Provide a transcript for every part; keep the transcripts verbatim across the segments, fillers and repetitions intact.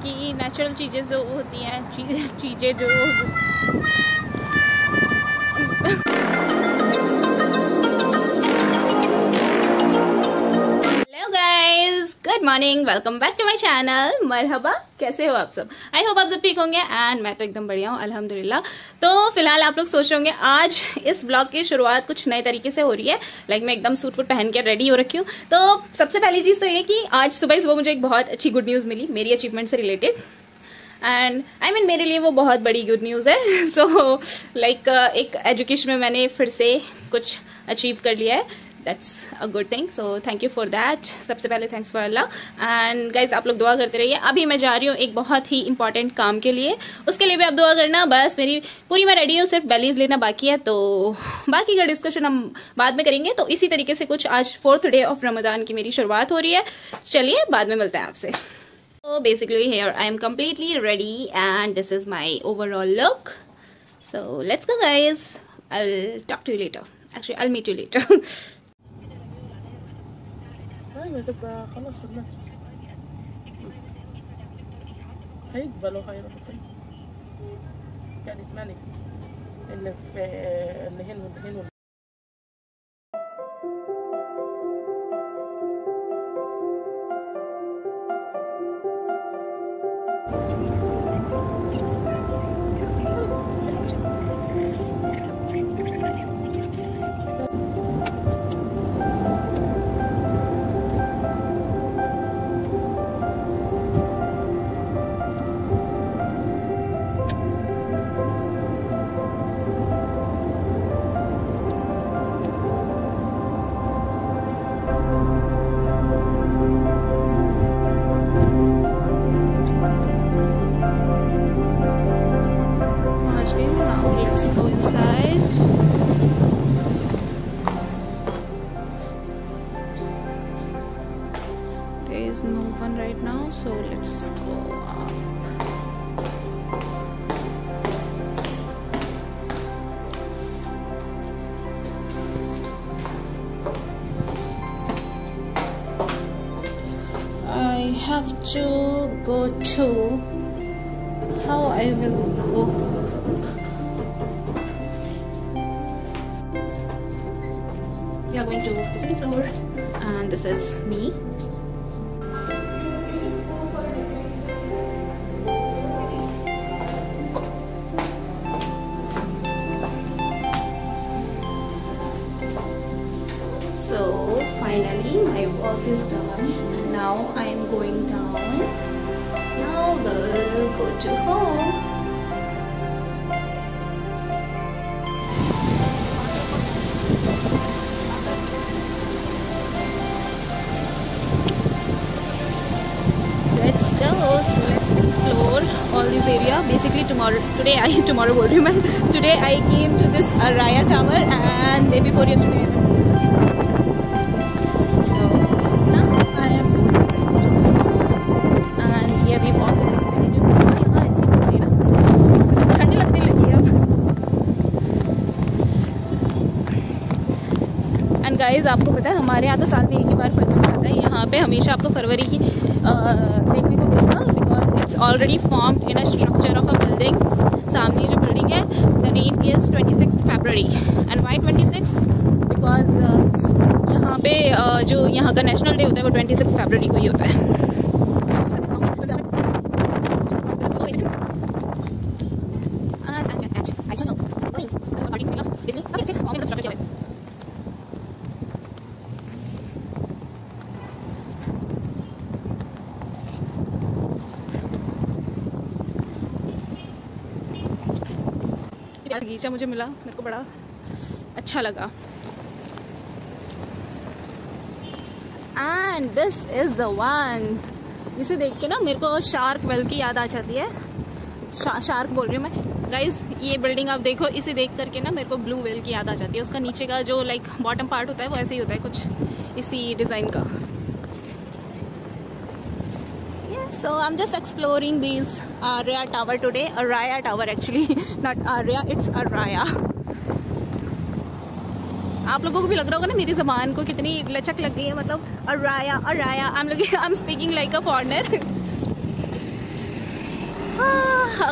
बाकी नेचुरल चीज़ें जो होती हैं, चीज़ें जो good morning, welcome back to my channel. मरहबा, कैसे हो आप सब? आई होप आप सब ठीक होंगे एंड मैं तो एकदम बढ़िया हूँ अल्हम्दुलिल्लाह। तो फिलहाल आप लोग सोच रहे होंगे आज इस ब्लॉग की शुरुआत कुछ नए तरीके से हो रही है। लाइक मैं एकदम सूट वूट पहन के रेडी हो रखी हूँ। तो सबसे पहली चीज तो ये कि आज सुबह सुबह मुझे एक बहुत अच्छी गुड न्यूज मिली मेरी अचीवमेंट से रिलेटेड, एंड आई मीन मेरे लिए वो बहुत बड़ी गुड न्यूज है। सो so, लाइक like, एक एजुकेशन में मैंने फिर से कुछ अचीव कर लिया है। That's a good thing, so thank you for that. सबसे पहले thanks for Allah. And guys आप लोग दुआ करते रहिए। अभी मैं जा रही हूँ एक बहुत ही इंपॉर्टेंट काम के लिए, उसके लिए भी आप दुआ करना। बस मेरी पूरी मैं रेडी हूँ, सिर्फ बेलीज लेना बाकी है, तो बाकी का डिस्कशन हम बाद में करेंगे। तो इसी तरीके से कुछ आज फोर्थ डे ऑफ रमजान की मेरी शुरुआत हो रही है। चलिए बाद में मिलते हैं आपसे। So basically here I am completely ready and this is my overall look. So let's go guys. I'll talk to you later. Actually I'll meet you later. ايوه تبقى خلاص في المدرسة هيقبلوا هيروحوا فين؟ يعني ثمانية اللي في اللي هنا واللي هنا. There is no one right now, so let's go up. I have to go to how I will go. We are going to the second floor, and this is me. So finally my work is done. Now I am going down. Now we'll go to home. Let's go. So let's explore all this area. Basically tomorrow, today I tomorrow board man. Today I came to this Araya Tower, and day before yesterday. So now I am and ये अभी walk यहाँ ऐसे चल रही है ना, ठंडी लगने लगी है अब। एंड गाइज आपको पता है हमारे यहाँ तो साल में एक ही बार फरवरी आता है। यहाँ पे हमेशा आपको फरवरी ही देखने को मिलेगा, because it's already formed in a structure of a building. सामने जो बिल्डिंग है the name is twenty six February. And why twenty six? Because यहाँ पे जो यहाँ का नेशनल डे होता है वो ट्वेंटी सिक्स फरवरी को ही होता है। बगीचा मुझे मिला, मेरे को बड़ा अच्छा लगा। And this is the one. इसे देख के ना मेरे को शार्क वेल की याद आ जाती है। शा, शार्क बोल रही हूँ मैं गाइज। ये बिल्डिंग आप देखो, इसे देख करके ना मेरे को ब्लू वेल की याद आ जाती है। उसका नीचे का जो लाइक बॉटम पार्ट होता है वो ऐसे ही होता है, कुछ इसी डिजाइन का। So I'm just exploring these Araya Tower today. Araya Tower actually, not Araya, it's Araya. आप लोगों को भी लग रहा होगा ना मेरी जबान को कितनी लचक लग गई है। मतलब Araya, Araya, I'm looking, I'm speaking like a foreigner.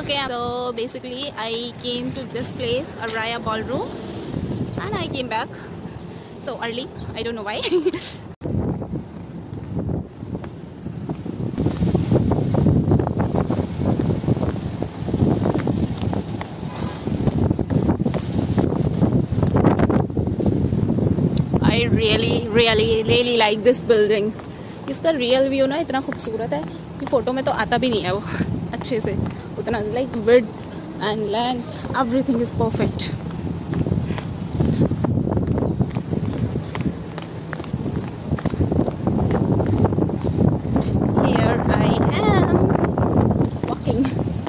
Okay, so basically I came to this place, Araya Ballroom, and I came back so early. I don't know why. I really really really like this building. इसका real view ना इतना खूबसूरत है कि photo में तो आता भी नहीं है वो अच्छे से उतना, like width and length everything is perfect. Here I am walking.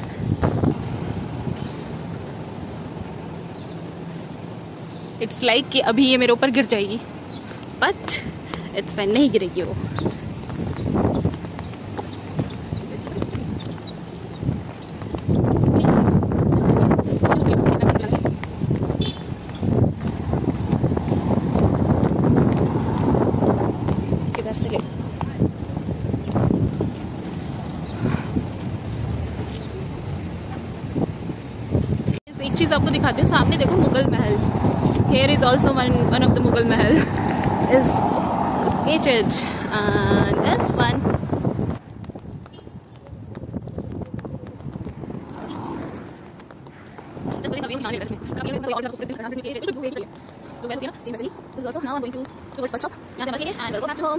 It's like कि अभी ये मेरे ऊपर गिर जाएगी, बट इट्स फाइन, नहीं गिरेगी वो. एक चीज़ आपको दिखाती हूँ, सामने देखो मुगल महल. Here is also one one of the Mughal Mahal is located. And this one. This is also now I'm going to towards bus stop and we'll go back to home.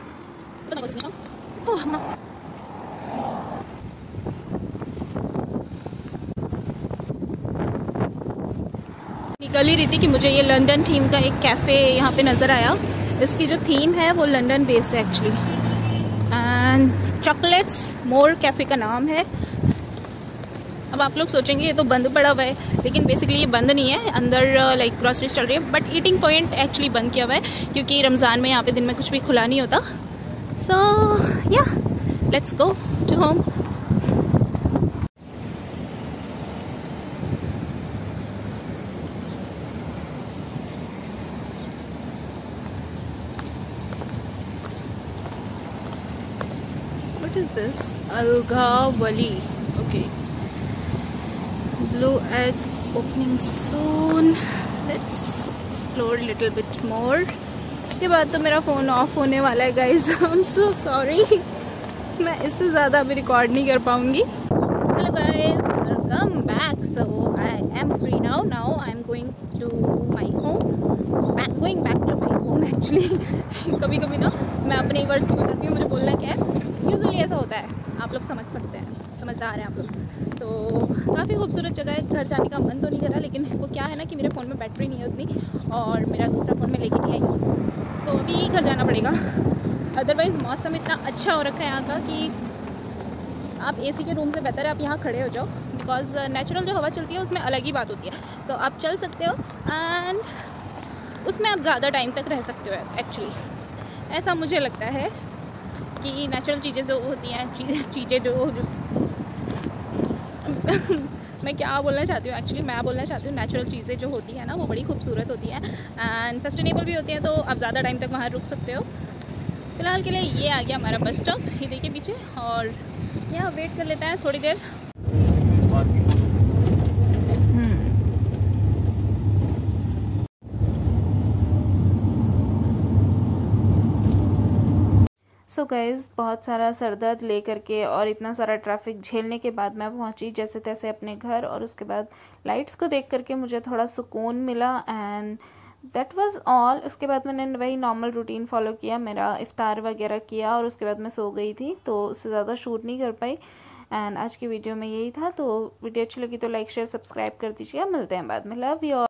Oh, निकल ही रही थी कि मुझे ये London theme का एक cafe यहाँ पे नज़र आया. इसकी जो थीम है वो लंदन बेस्ड है actually, and chocolates more cafe का नाम है. अब आप लोग सोचेंगे ये तो बंद पड़ा हुआ है, लेकिन बेसिकली ये बंद नहीं है. अंदर लाइक ग्रॉसरीज चल रही है, बट ईटिंग पॉइंट एक्चुअली बंद किया हुआ है क्योंकि रमज़ान में यहाँ पे दिन में कुछ भी खुला नहीं होता. So ya let's go to home. What is this? Alga Wali. Okay. Blue egg opening soon. Let's explore a little bit more. उसके बाद तो मेरा फ़ोन ऑफ होने वाला है गाइज. I'm so sorry. मैं इससे ज़्यादा अभी रिकॉर्ड नहीं कर पाऊँगी. Hello guys, welcome back. So I am free now. Now I am going to my home. Back, going back to my home actually. कभी कभी ना मैं अपने वर्ड्स को बताती हूँ मुझे बोलना क्या है. यूजुअली ऐसा होता है, आप लोग समझ सकते हैं, समझदार हैं आप लोग. तो काफ़ी खूबसूरत जगह है. घर जाने का मन तो नहीं कर रहा, लेकिन वो क्या है ना कि मेरे फ़ोन में बैटरी नहीं है उतनी, और मेरा दूसरा फ़ोन में लेके नहीं आई हूँ, तो अभी घर जाना पड़ेगा. अदरवाइज़ मौसम इतना अच्छा हो रखा है यहाँ का कि आप एसी के रूम से बेहतर है आप यहाँ खड़े हो जाओ, बिकॉज नेचुरल जो हवा चलती है उसमें अलग ही बात होती है. तो आप चल सकते हो एंड उसमें आप ज़्यादा टाइम तक रह सकते हो एक्चुअली. ऐसा मुझे लगता है कि नेचुरल चीज़ें जो होती हैं, चीज़ें चीज़ें जो, जो मैं क्या बोलना चाहती हूँ एक्चुअली, मैं बोलना चाहती हूँ नेचुरल चीज़ें जो होती हैं ना वो बड़ी खूबसूरत होती हैं एंड सस्टेनेबल भी होती हैं, तो आप ज़्यादा टाइम तक वहाँ रुक सकते हो. फ़िलहाल के लिए ये आ गया हमारा बस स्टॉप, ये देखिए पीछे, और यहाँ वेट कर लेते हैं थोड़ी देर. सो so गाइज़, बहुत सारा सरदर्द ले करके और इतना सारा ट्रैफिक झेलने के बाद मैं पहुंची जैसे तैसे अपने घर, और उसके बाद लाइट्स को देख करके मुझे थोड़ा सुकून मिला एंड दैट वाज ऑल. उसके बाद मैंने वही नॉर्मल रूटीन फॉलो किया, मेरा इफ्तार वगैरह किया, और उसके बाद मैं सो गई थी, तो उससे ज़्यादा शूट नहीं कर पाई. एंड आज की वीडियो में यही था. तो वीडियो अच्छी लगी तो लाइक शेयर सब्सक्राइब कर दीजिएगा. मिलते हैं बाद में. Love you all.